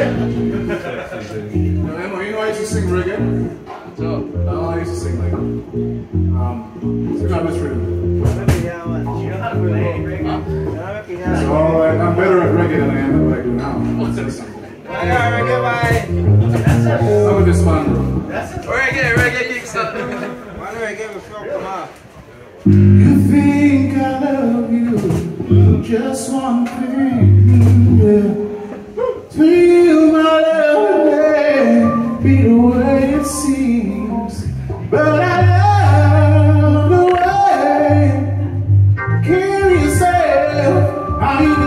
Emma, you know I used to sing reggae? So, I used to sing like, sing on this rhythm. You know how to play reggae? So, I'm better at reggae than I am at what I do now. Look at this one. Reggae Kingston. You think I love you, just one thing, yeah. Feel my love be the way it seems, but I love the way you carry yourself. I even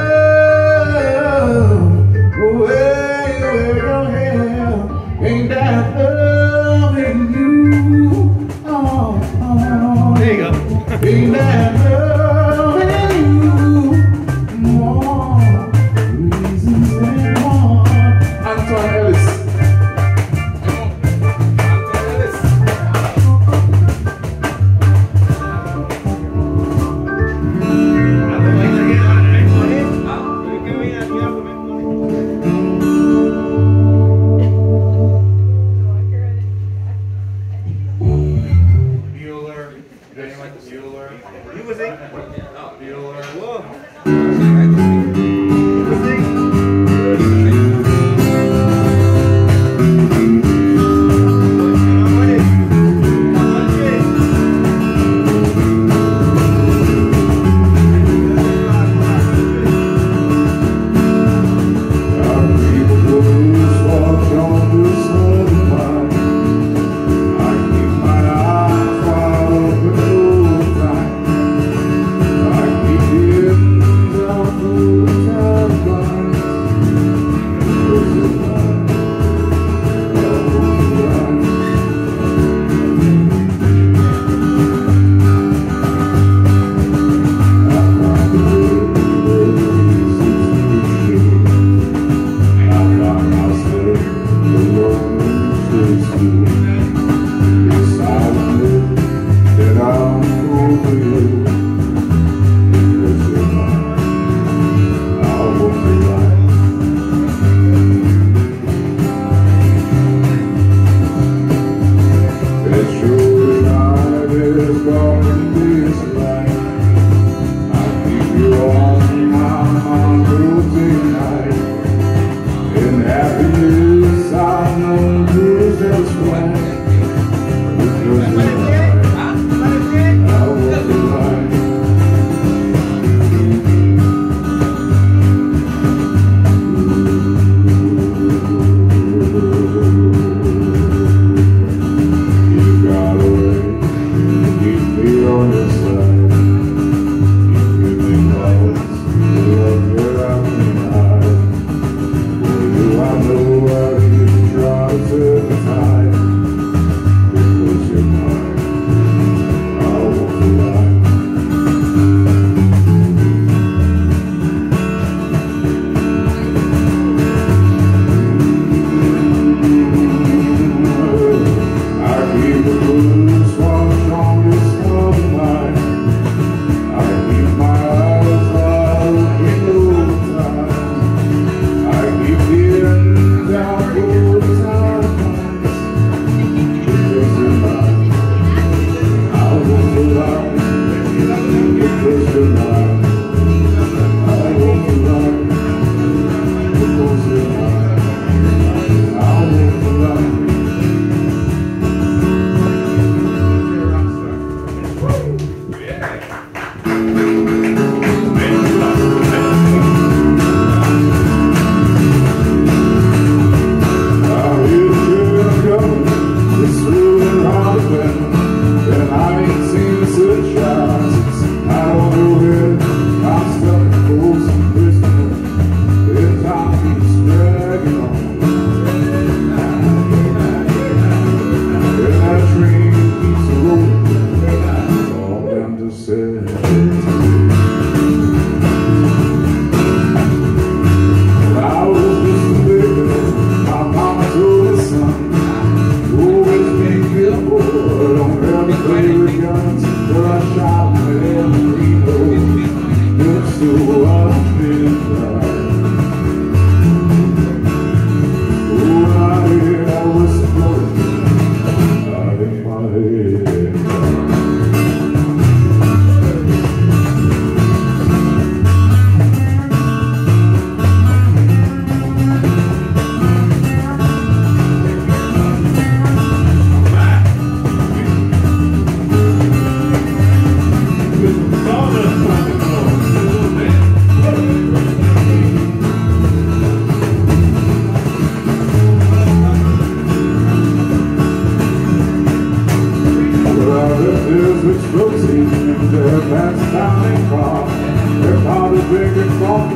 love the way your hair ain't that loving you. Oh, there you go. Ain't that loving you more reasons than one.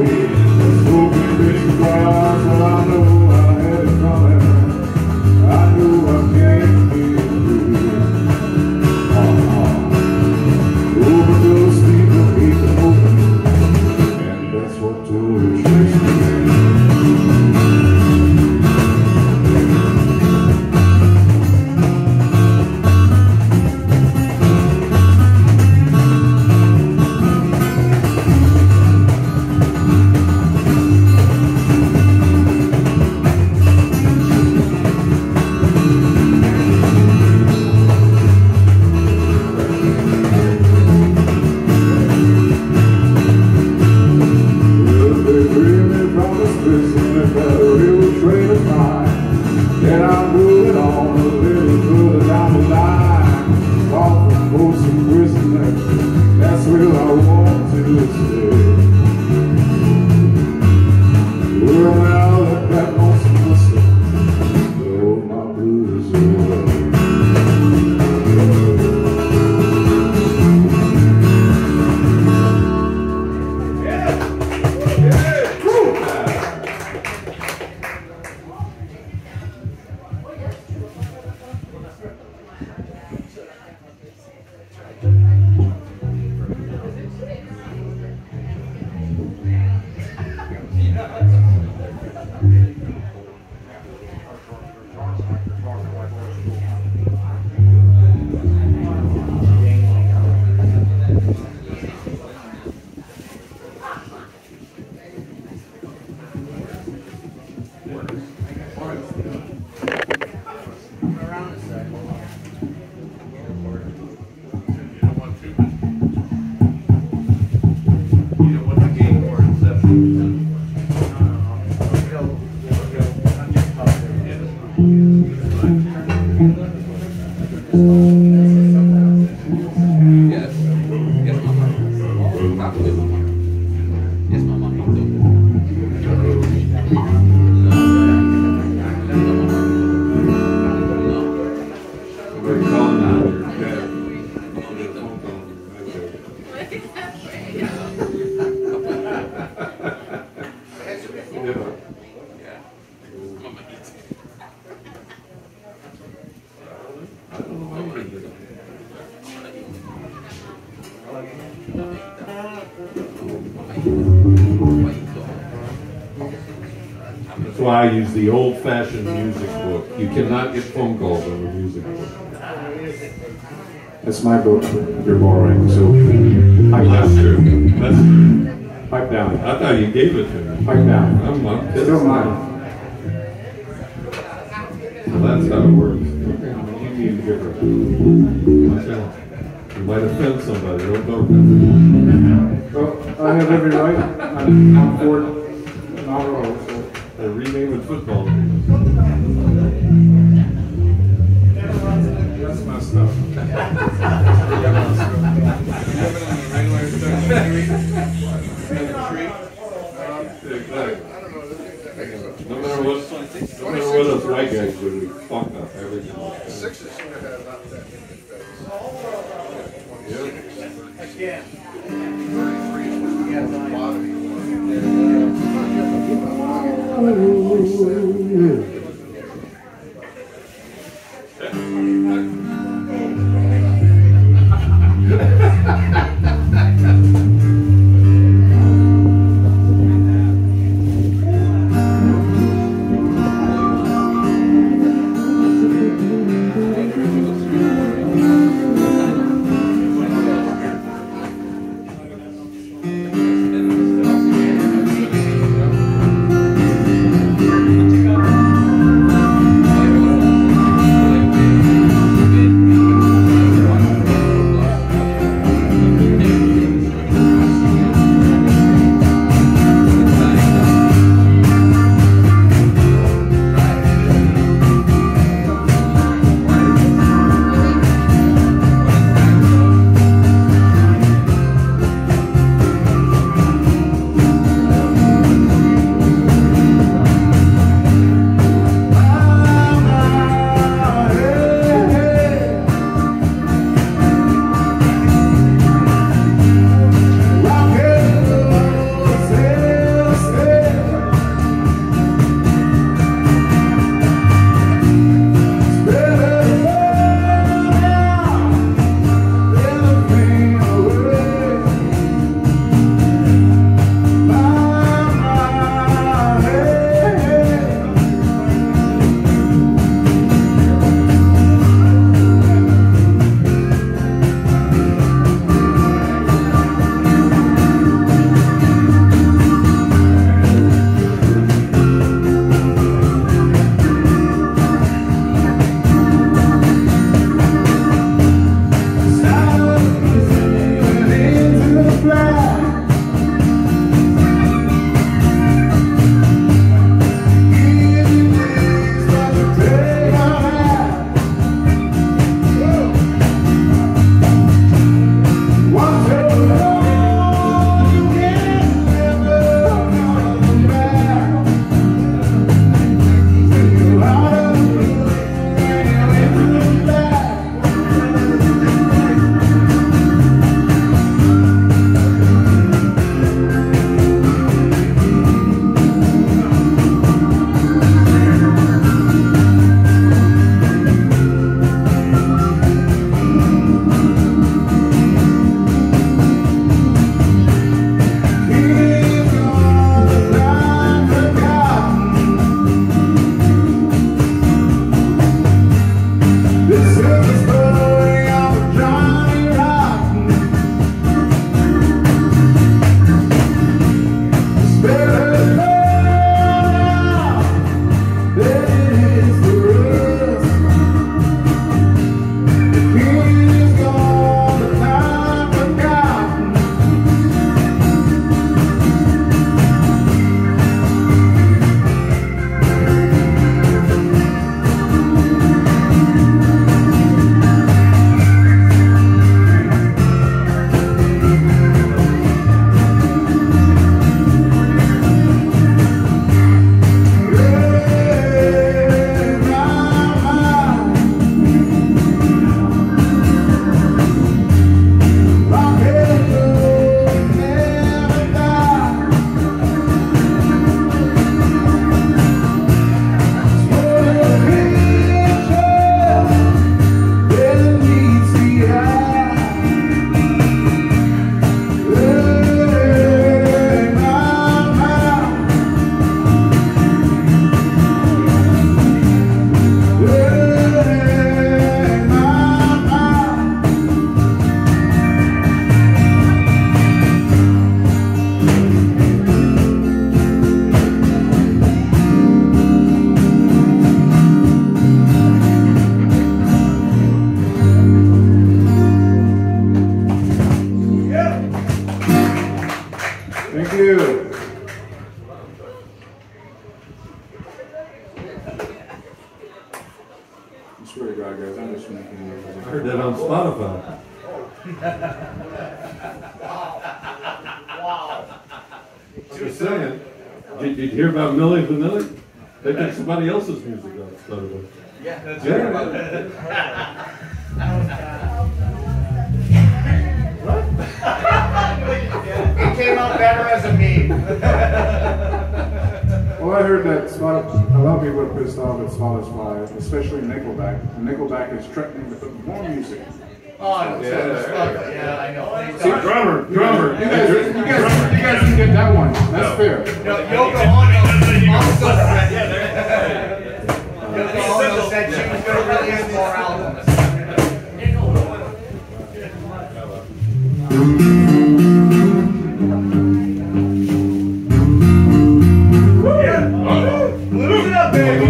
That's why I use the old-fashioned music book. You cannot get phone calls on the music book. That's my book. You're borrowing, so That's true. That's true. pipe down. I thought you gave it to me. Pipe down. I'm Still mine. So that's how it works. You need to give her. You might offend somebody. Don't talk to them. Well, I have every right. I'm Ford Navarro, so. They rename it football. That's my stuff. No matter what those white guys do, we fuck up everything. Sixes should have had about that. Again. 33 Thank you. dry, guys. I'm just making music. I heard that on Spotify. Wow. Just saying. Did you hear about Milli Vanilli? They took somebody else's music on Spotify. Yeah, that's Yeah. It came out better as a meme. Well, I heard that a lot of people are pissed off at Spotify, especially Nickelback. Nickelback is threatening to put more music. Oh, yeah, I know. See, drummer. You guys can get that one. That's fair. No, Yoko Ono also said she was going to release more albums. Lose it up, baby.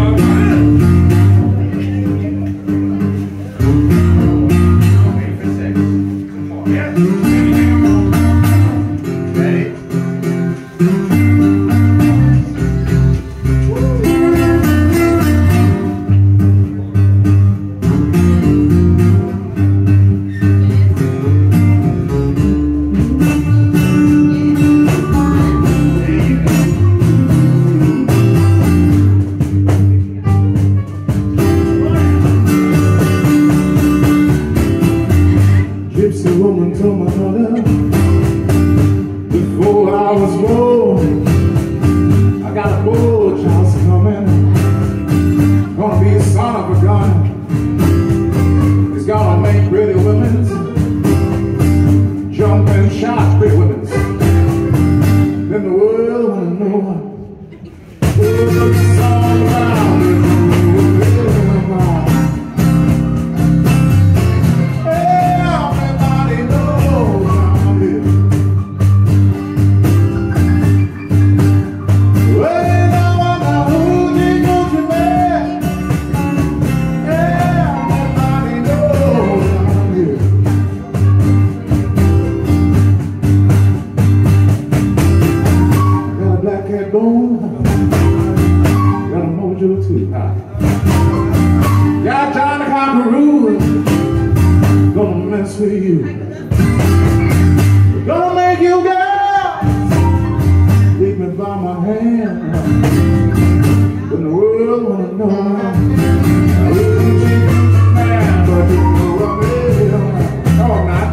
Gypsy woman told my mother before I was born, I got a boy child's coming, gonna be a son of a gun. He's gonna make pretty women jump and shout, pretty women. Then the world wanna know what's all around. Got John the Conqueror, gonna mess with you, gonna make you girls leave me by my hand. When the world wanna know, I really think man, but you know I'm real. No, I'm not.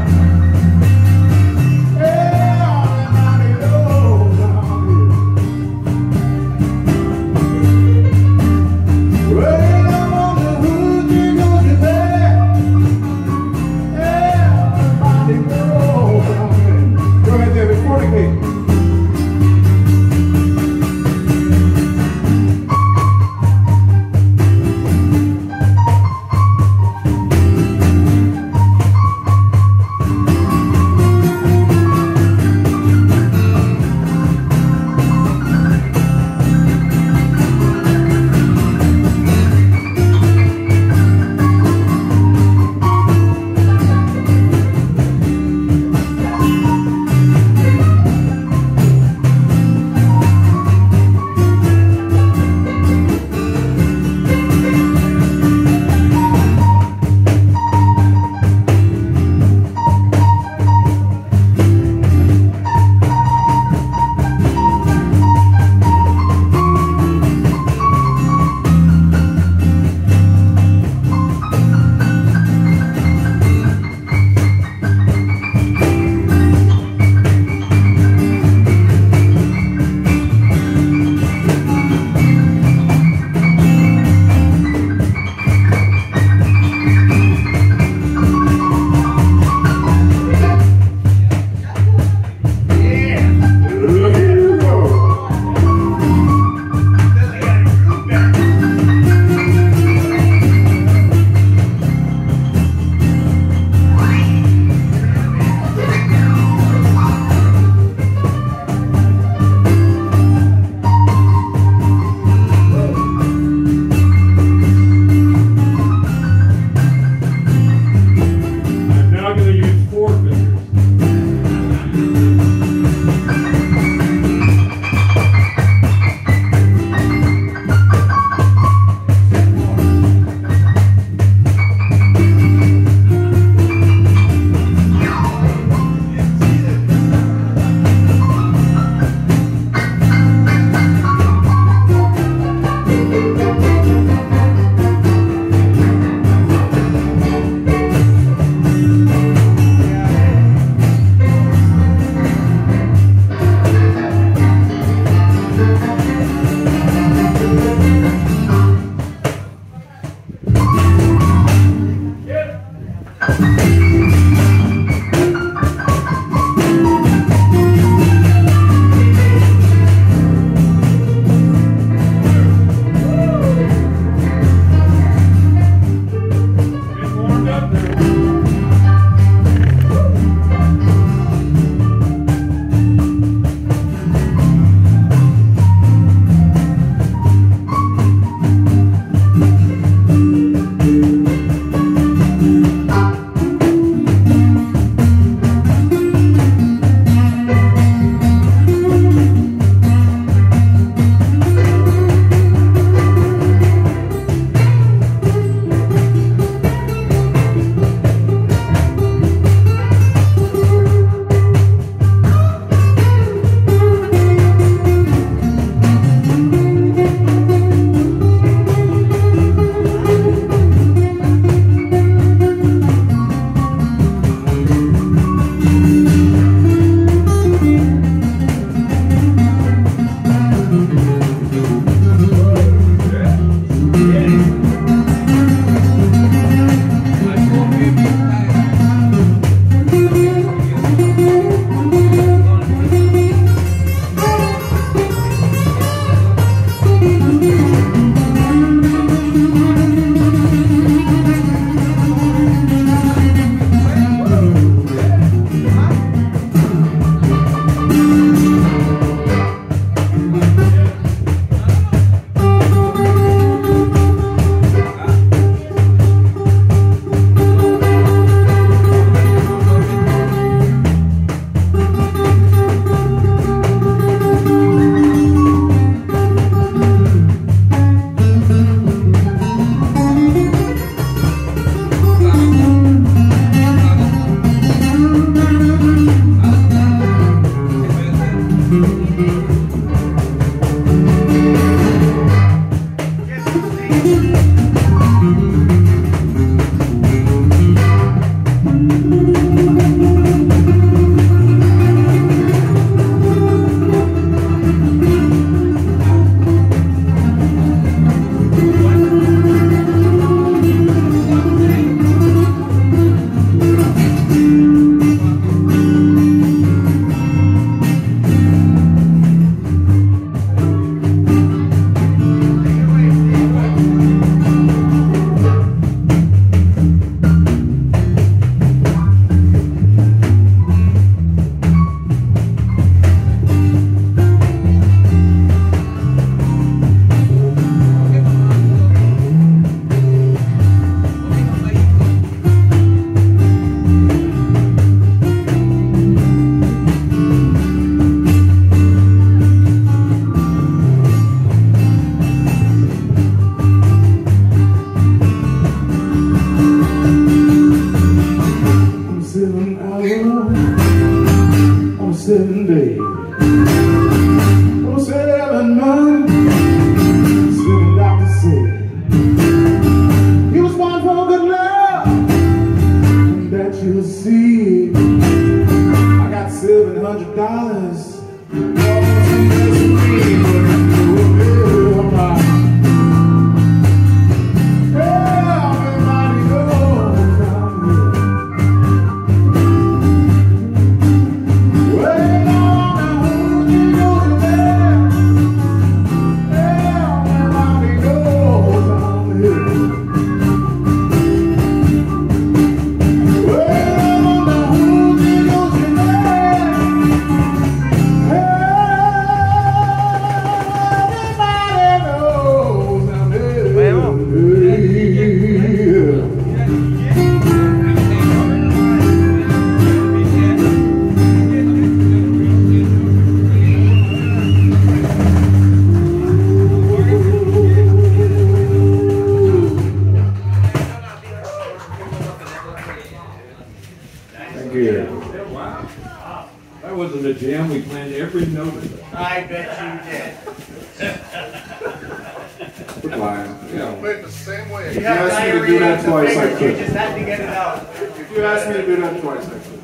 Quit lying. Yeah. Play it the same way. You If you have asked me to do diarrhea that in the twice, I fingers, you could. just had to get it out. If you asked me to do that twice, I could.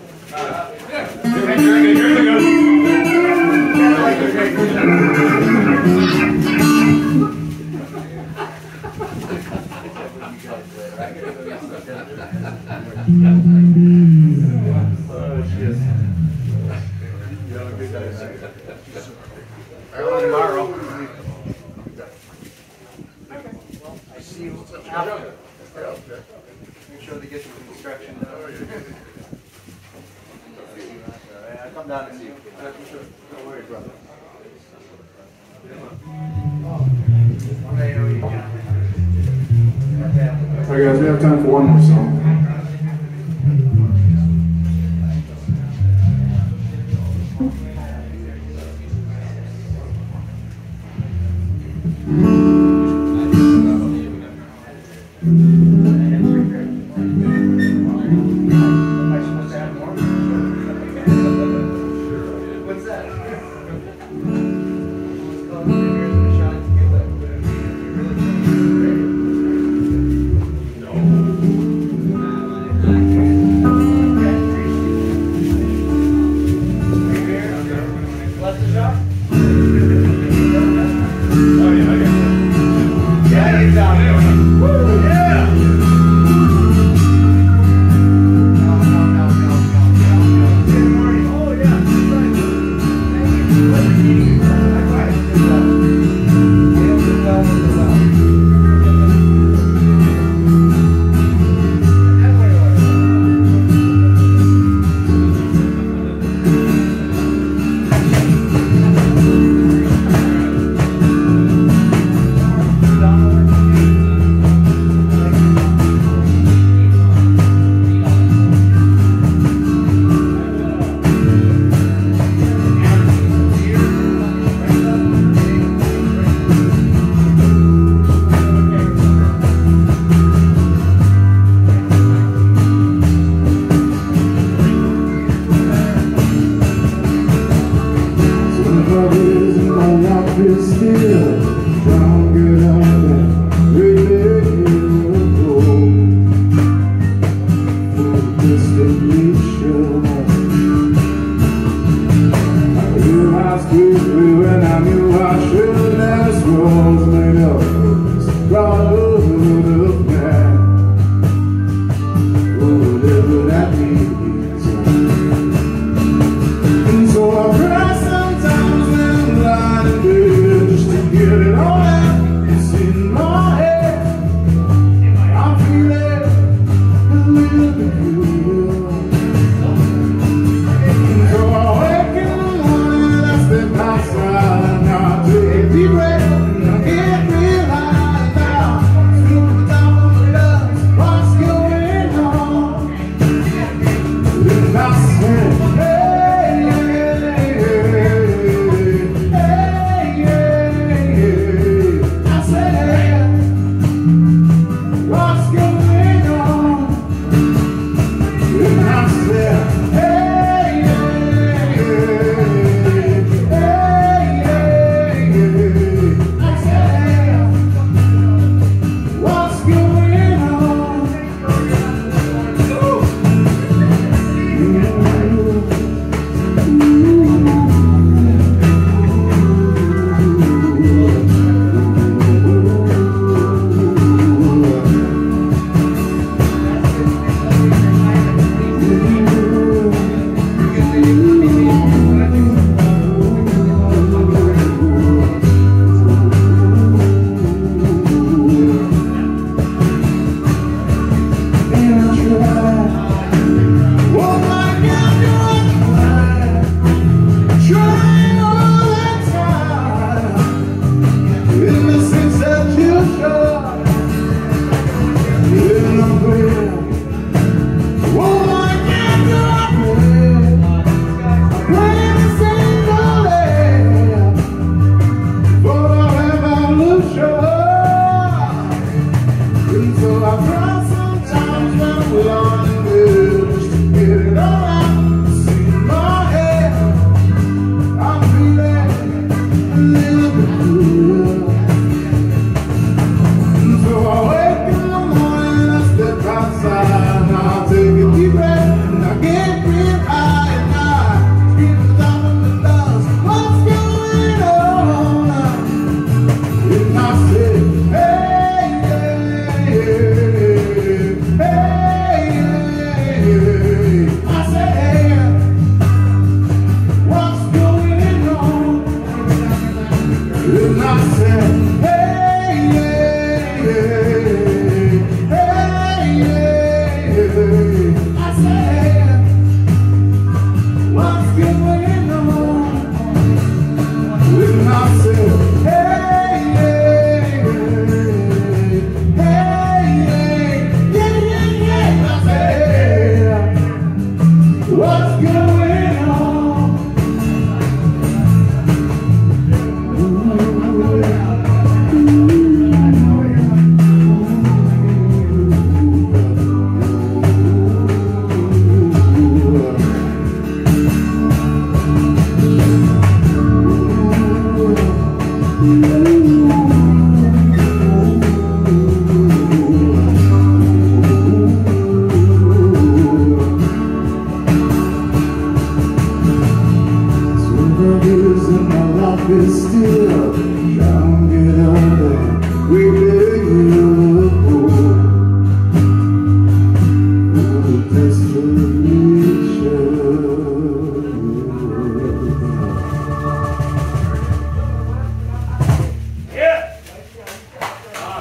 Tomorrow. I see you after. Make sure they get the instructions. I'll come down and see you. Don't worry, brother. Alright guys, we have time for one more song. What's that?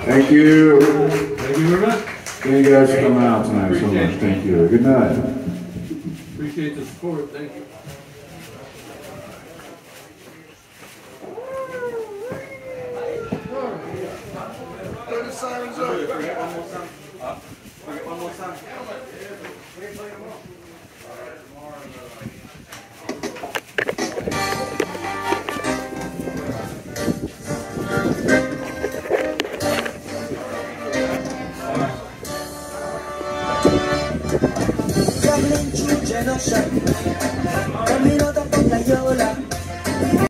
Thank you. Thank you very much. Thank you guys for coming out tonight so much. Thank you. Good night. Appreciate the support. Thank you. Turn the sirens up. One more time.